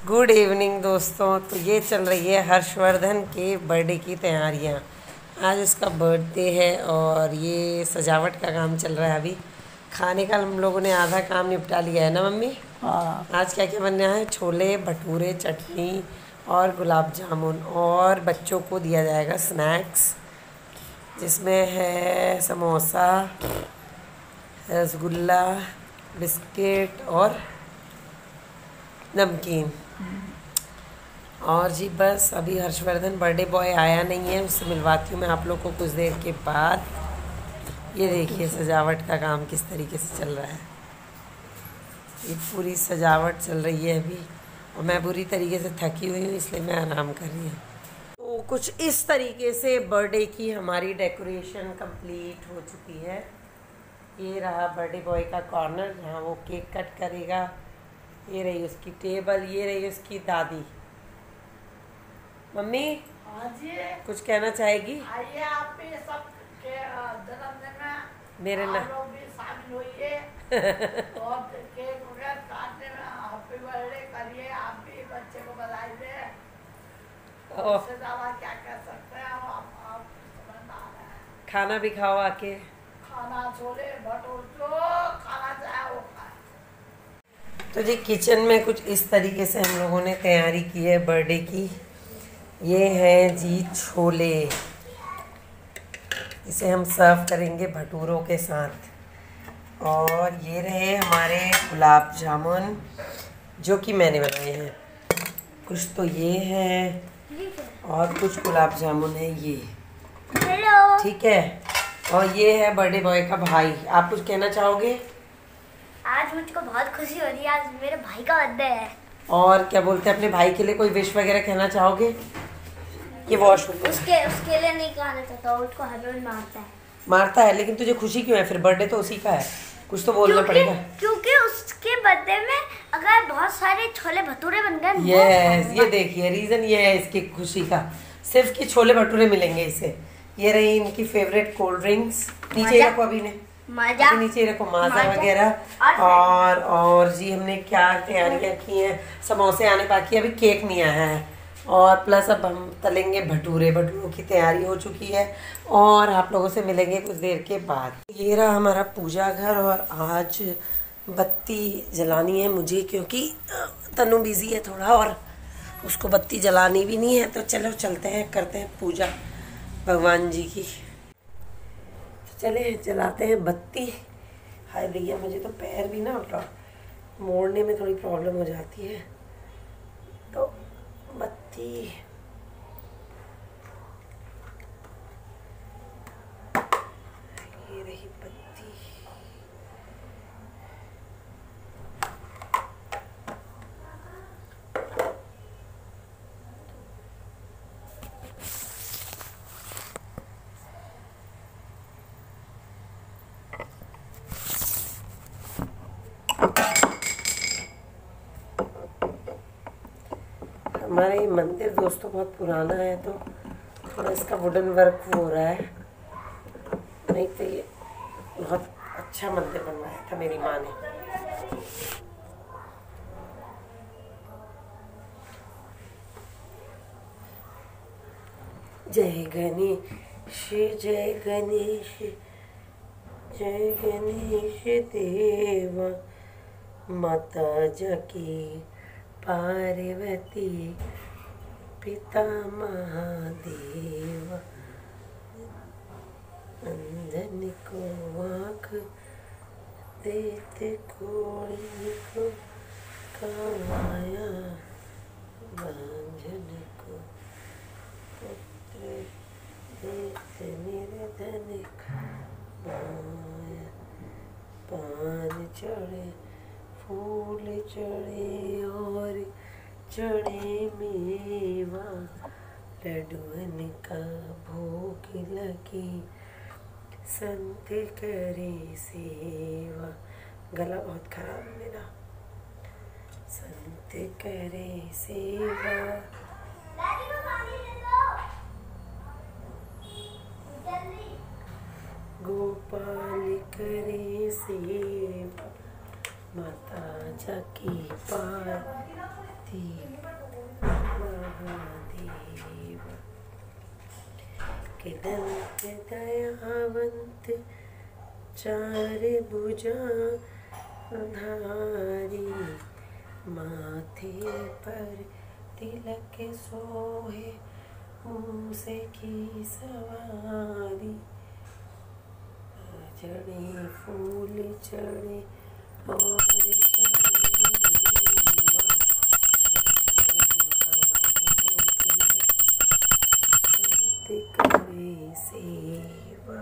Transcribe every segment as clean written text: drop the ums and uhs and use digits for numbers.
Good evening दोस्तों। तो ये चल रही है हर्षवर्धन के बर्थडे की तैयारियां। आज उसका बर्थडे है और ये सजावट का काम चल रहा है। अभी खाने का हम लोगों ने आधा काम निपटा लिया है ना मम्मी। हाँ। आज क्या क्या बनना है? छोले भटूरे, चटनी और गुलाब जामुन, और बच्चों को दिया जाएगा स्नैक्स जिसमें है समोसा, रसगुल्ला, बिस्किट और नमकीन। और जी बस अभी हर्षवर्धन बर्थडे बॉय आया नहीं है, उससे मिलवाती हूँ मैं आप लोग को कुछ देर के बाद। ये देखिए सजावट का काम किस तरीके से चल रहा है। ये पूरी सजावट चल रही है अभी और मैं बुरी तरीके से थकी हुई हूँ इसलिए मैं आराम कर रही हूँ। तो कुछ इस तरीके से बर्थडे की हमारी डेकोरेशन कंप्लीट हो चुकी है। ये रहा बर्थडे बॉय का कॉर्नर जहाँ वो केक कट करेगा। ये रही उसकी टेबल, ये रही उसकी दादी। मम्मी कुछ कहना चाहेगी? आइए आप भी सब के जन्मदिन में मेरे ना लोग भी शामिल होइए और केक वगैरह काटने में हैप्पी बर्थडे करिए। आप भी बच्चे को बधाई दें। उससे ज़्यादा क्या कह सकते हैं हम। आप समझदार हैं। खाना भी खाओ आके। खाना छोले भटूरे जो खाना चाहे वो खाए। तो जी किचन में कुछ इस तरीके से हम लोगों ने तैयारी की है बर्थडे की। ये हैं जी छोले, इसे हम सर्व करेंगे भटूरों के साथ। और ये रहे हमारे गुलाब जामुन जो कि मैंने बनाए हैं। कुछ तो ये है और कुछ गुलाब जामुन है ये। हेलो। ठीक है। और ये है बर्थडे बॉय का भाई। आप कुछ कहना चाहोगे? आज मुझको बहुत खुशी हो रही है, आज मेरे भाई का बर्थडे है। और क्या बोलते हैं, अपने भाई के लिए कोई विश वगैरह कहना चाहोगे? ये वॉशरूम उसके लिए नहीं कहना चाहता, उसको हर रोज मारता है, लेकिन तुझे खुशी क्यों है? फिर बर्थडे तो उसी का है, कुछ तो बोलना पड़ेगा। क्योंकि उसके बर्थडे में अगर बहुत सारे छोले भटूरे बन गए। ये देखिए रीजन ये है इसकी खुशी का, सिर्फ कि छोले भटूरे मिलेंगे इसे। ये रही इनकी फेवरेट कोल्ड ड्रिंक्स। नीचे रखो अभी नीचे रखो माजा वगैरह। और जी हमने क्या तैयारियां की हैं। समोसे आने बाकी, अभी केक नहीं आया है। और प्लस अब हम तलेंगे भटूरों की तैयारी हो चुकी है और आप लोगों से मिलेंगे कुछ देर के बाद। ये रहा हमारा पूजा घर और आज बत्ती जलानी है मुझे क्योंकि तनु बिजी है थोड़ा और उसको बत्ती जलानी भी नहीं है। तो चलो चलते हैं, करते हैं पूजा भगवान जी की। चले जलाते हैं बत्ती। हाय भैया, मुझे तो पैर भी ना मोड़ने में थोड़ी प्रॉब्लम हो जाती है। तो बत्ती ये रही बत्ती। हमारा ये मंदिर दोस्तों बहुत पुराना है तो थोड़ा इसका वुडन वर्क हो रहा है, नहीं तो ये बहुत अच्छा मंदिर बनवाया था मेरी माँ ने। जय गणेश जय गणेश जय गणेश देवा, माता जकी पार्वती पिता महादेव, अंधन को आँख देते कोढ़ी को काया, बांझन को पुत्र देते निर्धन माया। पान चढ़े फूल चढ़े और चढ़े मेवा, लड्डुअन का भोग लगे संत करे सेवा। गला बहुत खराब है मेरा। संत करे सेवा, गोपाल करे सेवा, माता जकी पार्वती के दंत दयावंत चार भुजा धारी, माथे पर तिलक सोहे मूसे की सवारी, चढ़े फूल चढ़े और करे सेवा,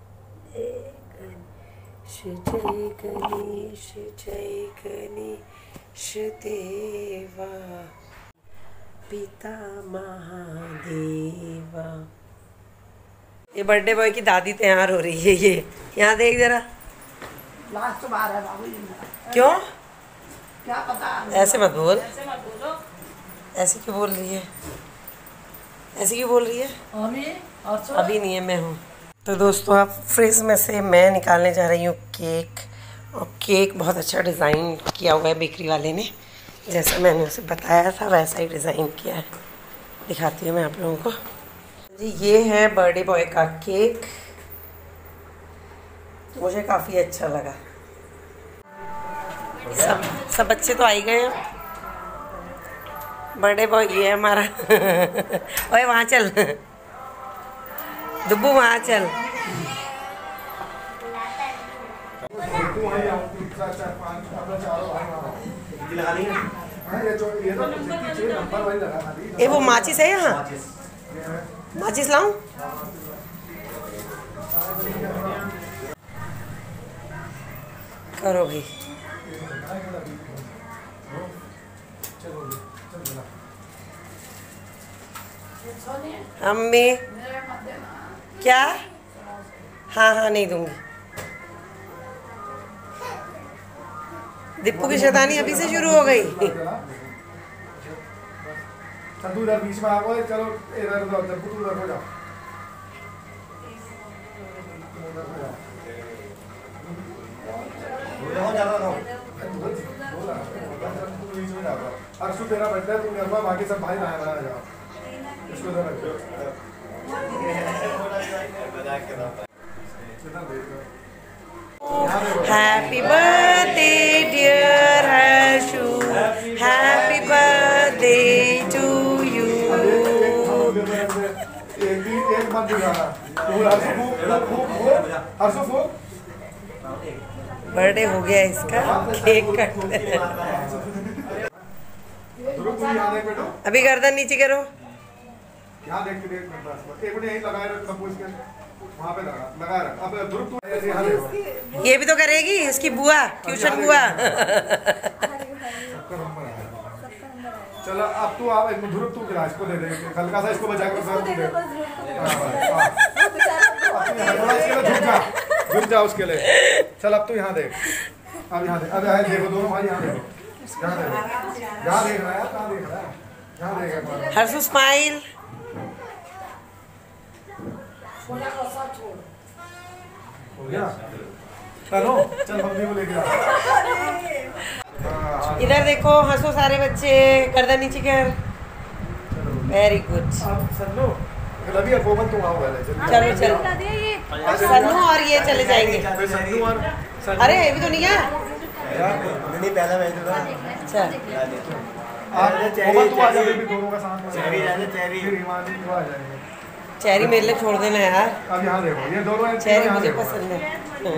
गणेश जय गणेश जय गणेश देवा, पिता महादेवा। ये बर्थडे बॉय की दादी तैयार हो रही है। ये यहाँ देख जरा। लास्ट बार है बाबू जी। क्यों? क्या पता। ऐसे मत बोल। ऐसे मत बोलो। ऐसे क्यों बोल रही है? ऐसे क्यों बोल रही है? अभी नहीं है, मैं हूँ। तो दोस्तों आप फ्रिज में से मैं निकालने जा रही हूँ केक। और केक बहुत अच्छा डिज़ाइन किया हुआ है बेकरी वाले ने, जैसा मैंने उसे बताया था वैसा ही डिज़ाइन किया है। दिखाती हूँ मैं आप लोगों को जी। ये है बर्थडे बॉय का केक, मुझे काफ़ी अच्छा लगा। सब बच्चे तो आ ही गए हैं। बर्थडे बॉय ये है हमारा। ओए वहाँ चल दुब्बू, वहाँ चल। ये वो माचिस है यहाँ, माचिस लाऊं? करो भाई। अम्मी क्या? हाँ हाँ नहीं दूंगी। दीपू की शैतानी अभी से शुरू हो गई। उधर बीच में आओ, चलो इधर उधर उधर हो जाओ। अर्शु तेरा बर्थडे, तुम घर में बाकी सब भाई नया जाओ। इसको इधर रख दो। Happy birthday dear Harshu, happy birthday to you। एक मत दिखाना। अर्शु फूक। बर्थडे हो गया इसका, केक कट। अभी गर्दन नीचे करो। यहाँ देख के एक मिनट यहीं लगाए रख, सब कुछ वहाँ पे लगाए रख। अब ध्रुव तू ऐसे यहाँ देखो। ये भी तो करेगी उसकी बुआ, ट्यूशन बुआ। चलो अब तू आप ध्रुव तू गिरा, इसको दे दे हल्का सा, इसको बचा कर सर तू दे। झुक जा उसके लिए। चल अब तू यहाँ देख, अब यहाँ देख, अब यहाँ देखो दोनों भाई, यहाँ देखो, यहाँ देखो, यहाँ देख रहा है, कहाँ देख रहा है, यहाँ देख। हर्षु स्माइल। हो गया? चलो चल मम्मी को लेके आ। इधर देखो, हंसो सारे बच्चे, गर्दन नीचे कर। Very good. सन्नू रवि अकोमन तुम आओ पहले। चलो चलो, सन्नू और ये चले जाएंगे। सन्नू और अरे ये भी तो नहीं है। नहीं पहला मैं तो चल तू आ जा, बेबी दोनों का साथ में। चेरी हिमानी को आ जाएंगे। चेरी मेरे लिए छोड़ देना यार। अब यहाँ देखो, ये दोनों चेरी मुझे पसंद है।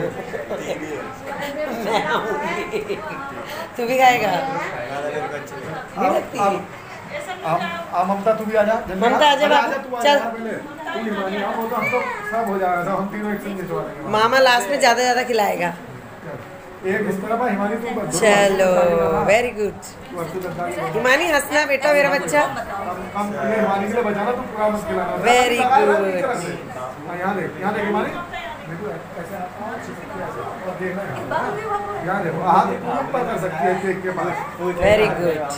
मैं आऊंगी, तू भी खाएगा? नहीं लगती। अब ममता तू भी आ जा। ममता आ जा बाबू, चल। तू हिमानी आओ, वो तो हम तो सब हो जाएगा, सब हम तीनों एक संग खिंचवा देंगे। मामा लास्ट में ज्यादा ज्यादा खिलाएगा। एक इस तरफ हिमानी तू। चलो वेरी गुड। हिमानी हंसना बेटा, मेरा बच्चा। हम हिमानी के लिए बचाना, तू पूरा मत खिलाना। Very good. यहाँ देख, यहाँ देख हिमानी, ऐसे और देखना यहाँ देखो, हाथ ऊपर कर सकती है केक के पास। Very good.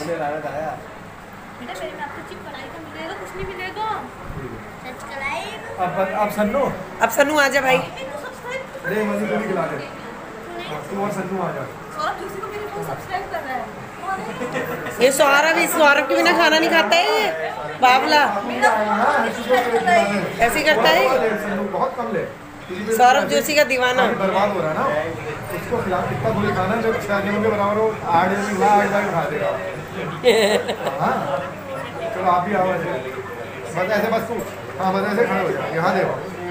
अब सन्नू, अब सन्नू आ जा भाई। अरे मनी को भी खिला दे। तू और सन्नू आ जा। सौरभ जोशी को मेरे को सब्सक्राइब कर रहा है। ये सौरभ के बिना खाना नहीं खाता है ये बाबला, ऐसे करता है बहुत कम ले। सौरभ जोशी का दीवाना। बर्बाद हो रहा है ना, उसको खिला कितना गोली खाना है, जब 6 जनों के बराबर हो 8 जन खिला 8 बार खा देगा। हाँ चलो आप भी आओ ऐसे, बस ऐसे बस तू, हाँ बस ऐसे खड़े हो जाओ, यहाँ देखो।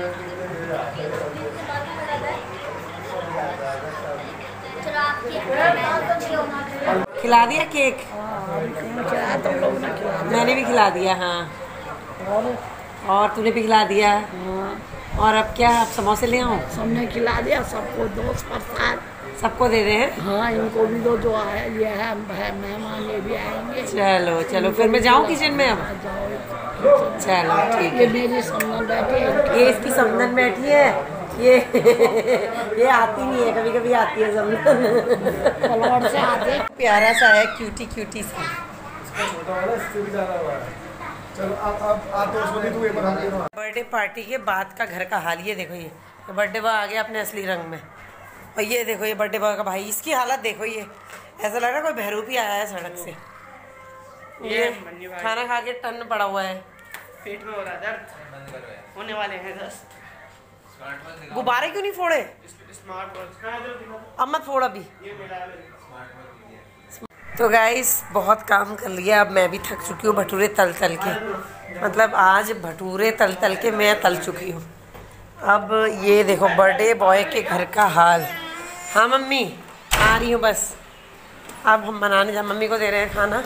खिला दिया केक? मैंने भी खिला दिया। हाँ और तूने भी खिला दिया। और अब क्या, आप समोसे ले आओ? सबने खिला दिया, सबको दोस्त प्रसाद सबको दे रहे हैं। हाँ इनको भी दो, जो आए ये है मेहमान ये भी आएंगे। चलो चलो फिर मैं जाऊँ किचन में अब? चलो ठीक है। ये मेरी समझन बैठी है, ये इसकी समझन बैठी है, ये ये आती नहीं है, कभी कभी आती है समझन। से आते। प्यारा सा है, क्यूटी क्यूटी सा। बर्थडे पार्टी के बाद का घर का हाल ये देखो। ये बर्थडे बॉय आ गया अपने असली रंग में। और ये देखो ये बर्थडे बॉय का भाई, इसकी हालत देखो। ये ऐसा लग रहा है कोई बहरूपी आया है सड़क से। ये खाना खा के टन पड़ा हुआ है, पेट में हो रहा दर्द, होने वाले हैं दस्त। गुब्बारे क्यों नहीं फोड़े? अब मत फोड़ अभी। तो गाइस बहुत काम कर लिया, अब मैं भी थक चुकी हूँ भटूरे तल तल के। मतलब आज भटूरे तल तल के मैं तल चुकी हूँ। अब ये देखो बर्थडे बॉय के घर का हाल। हाँ मम्मी आ रही हूँ बस। अब हम बनाने जा, मम्मी को दे रहे हैं खाना।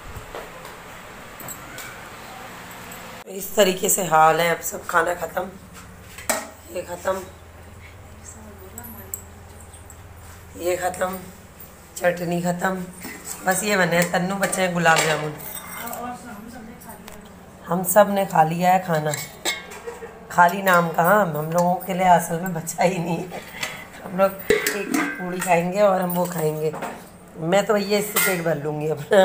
इस तरीके से हाल है। अब सब खाना ख़त्म, ये ख़त्म, ये ख़त्म, चटनी ख़त्म, बस ये बने हैं। तन्नू बच्चे हैं गुलाब जामुन। हम सब ने खा लिया है खाना। खाली नाम का, हम लोगों के लिए असल में बचा ही नहीं है। हम लोग एक पूड़ी खाएंगे और हम वो खाएंगे। मैं तो भैया इससे पेट भर लूँगी अपना।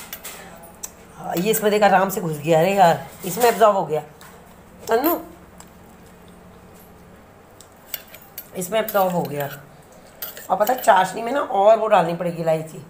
ये इसमें देखा आराम से घुस गया। अरे यार इसमें एब्जॉर्ब हो गया तन्नू, इसमें एब्जॉर्ब हो गया। और पता है चाशनी में ना और वो डालनी पड़ेगी, इलायची।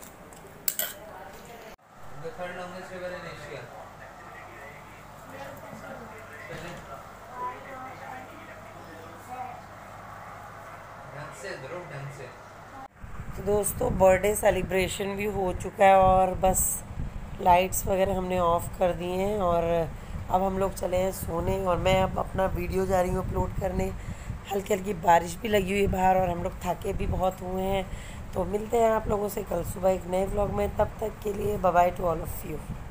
तो दोस्तों बर्थडे सेलिब्रेशन भी हो चुका है और बस लाइट्स वगैरह हमने ऑफ़ कर दी हैं और अब हम लोग चले हैं सोने। और मैं अब अपना वीडियो जा रही हूँ अपलोड करने। हल्की हल्की बारिश भी लगी हुई है बाहर और हम लोग थके भी बहुत हुए हैं। तो मिलते हैं आप लोगों से कल सुबह एक नए व्लॉग में। तब तक के लिए bye bye to all of you.